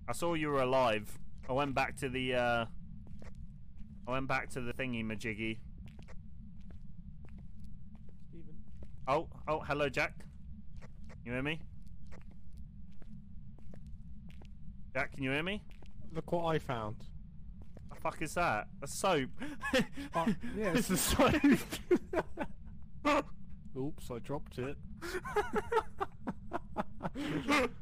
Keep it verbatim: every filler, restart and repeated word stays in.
I saw you were alive. I went back to the, uh... I went back to the thingy-majiggy. Steven. Oh, oh, hello, Jack. You hear me? Jack, can you hear me? Look what I found. The fuck is that? A soap? Uh, yeah, it's a soap. Oops, I dropped it.